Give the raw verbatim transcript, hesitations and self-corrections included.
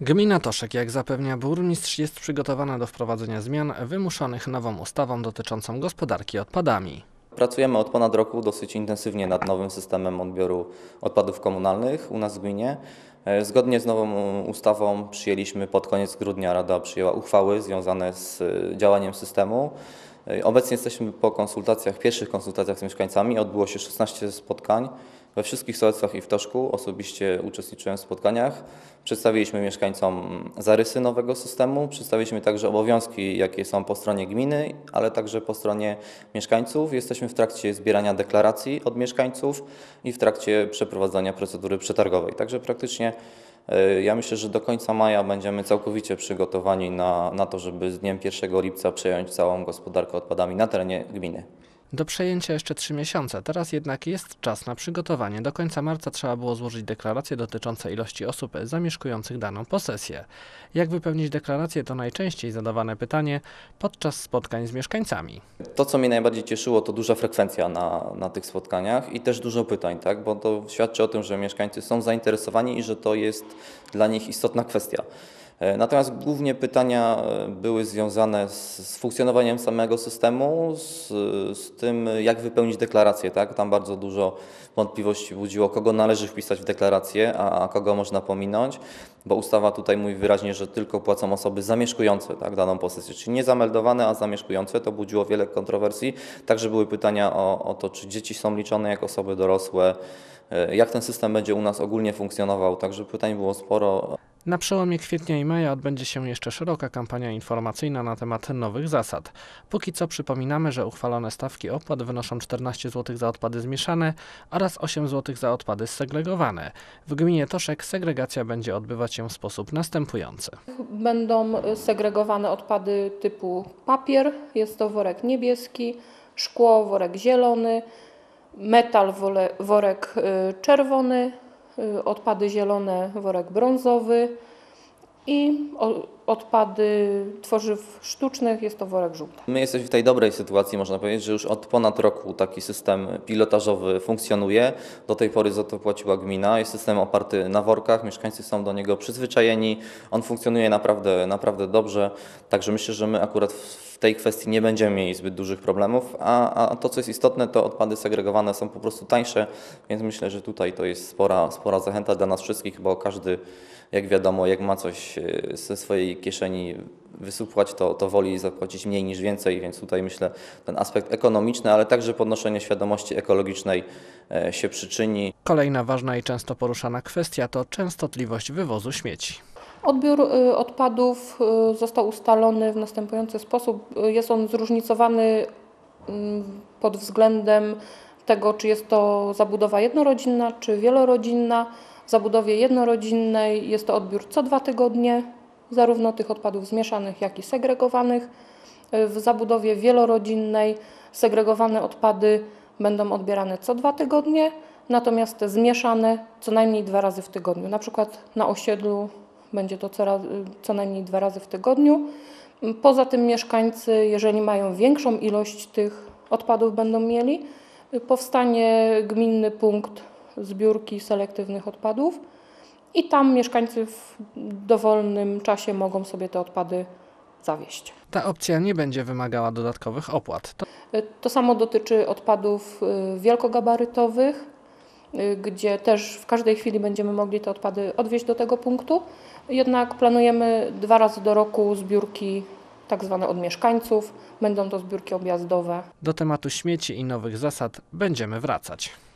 Gmina Toszek, jak zapewnia burmistrz, jest przygotowana do wprowadzenia zmian wymuszonych nową ustawą dotyczącą gospodarki odpadami. Pracujemy od ponad roku dosyć intensywnie nad nowym systemem odbioru odpadów komunalnych u nas w gminie. Zgodnie z nową ustawą przyjęliśmy pod koniec grudnia, Rada przyjęła uchwały związane z działaniem systemu. Obecnie jesteśmy po konsultacjach, pierwszych konsultacjach z mieszkańcami. Odbyło się szesnaście spotkań we wszystkich sołectwach i w Toszku. Osobiście uczestniczyłem w spotkaniach. Przedstawiliśmy mieszkańcom zarysy nowego systemu. Przedstawiliśmy także obowiązki, jakie są po stronie gminy, ale także po stronie mieszkańców. Jesteśmy w trakcie zbierania deklaracji od mieszkańców i w trakcie przeprowadzania procedury przetargowej. Także praktycznie ja myślę, że do końca maja będziemy całkowicie przygotowani na, na to, żeby z dniem pierwszego lipca przejąć całą gospodarkę odpadami na terenie gminy. Do przejęcia jeszcze trzy miesiące, teraz jednak jest czas na przygotowanie. Do końca marca trzeba było złożyć deklaracje dotyczące ilości osób zamieszkujących daną posesję. Jak wypełnić deklarację, to najczęściej zadawane pytanie podczas spotkań z mieszkańcami. To, co mnie najbardziej cieszyło, to duża frekwencja na, na tych spotkaniach i też dużo pytań, tak? Bo to świadczy o tym, że mieszkańcy są zainteresowani i że to jest dla nich istotna kwestia. Natomiast głównie pytania były związane z, z funkcjonowaniem samego systemu, z, z tym, jak wypełnić deklarację. Tak? Tam bardzo dużo wątpliwości budziło, kogo należy wpisać w deklarację, a, a kogo można pominąć, bo ustawa tutaj mówi wyraźnie, że tylko płacą osoby zamieszkujące, tak, daną posesję, czyli nie zameldowane, a zamieszkujące. To budziło wiele kontrowersji. Także były pytania o, o to, czy dzieci są liczone jak osoby dorosłe, jak ten system będzie u nas ogólnie funkcjonował. Także pytań było sporo. Na przełomie kwietnia i maja odbędzie się jeszcze szeroka kampania informacyjna na temat nowych zasad. Póki co przypominamy, że uchwalone stawki opłat wynoszą czternaście złotych za odpady zmieszane oraz osiem złotych za odpady segregowane. W gminie Toszek segregacja będzie odbywać się w sposób następujący. Będą segregowane odpady typu papier, jest to worek niebieski, szkło, worek zielony, metal, worek czerwony, odpady zielone, worek brązowy i odpady tworzyw sztucznych jest to worek żółty. My jesteśmy w tej dobrej sytuacji, można powiedzieć, że już od ponad roku taki system pilotażowy funkcjonuje. Do tej pory za to płaciła gmina. Jest system oparty na workach, mieszkańcy są do niego przyzwyczajeni. On funkcjonuje naprawdę, naprawdę dobrze, także myślę, że my akurat w tej kwestii nie będziemy mieli zbyt dużych problemów, a, a to, co jest istotne, to odpady segregowane są po prostu tańsze, więc myślę, że tutaj to jest spora, spora zachęta dla nas wszystkich, bo każdy, jak wiadomo, jak ma coś ze swojej kieszeni wysupłać, to, to woli zapłacić mniej niż więcej, więc tutaj myślę, ten aspekt ekonomiczny, ale także podnoszenie świadomości ekologicznej się przyczyni. Kolejna ważna i często poruszana kwestia to częstotliwość wywozu śmieci. Odbiór odpadów został ustalony w następujący sposób. Jest on zróżnicowany pod względem tego, czy jest to zabudowa jednorodzinna, czy wielorodzinna. W zabudowie jednorodzinnej jest to odbiór co dwa tygodnie, zarówno tych odpadów zmieszanych, jak i segregowanych. W zabudowie wielorodzinnej segregowane odpady będą odbierane co dwa tygodnie, natomiast te zmieszane co najmniej dwa razy w tygodniu. Na przykład na osiedlu będzie to co, co najmniej dwa razy w tygodniu. Poza tym mieszkańcy, jeżeli mają większą ilość tych odpadów będą mieli, powstanie gminny punkt zbiórki selektywnych odpadów i tam mieszkańcy w dowolnym czasie mogą sobie te odpady zawieźć. Ta opcja nie będzie wymagała dodatkowych opłat. To, to samo dotyczy odpadów wielkogabarytowych, gdzie też w każdej chwili będziemy mogli te odpady odwieźć do tego punktu. Jednak planujemy dwa razy do roku zbiórki tak zwane od mieszkańców. Będą to zbiórki objazdowe. Do tematu śmieci i nowych zasad będziemy wracać.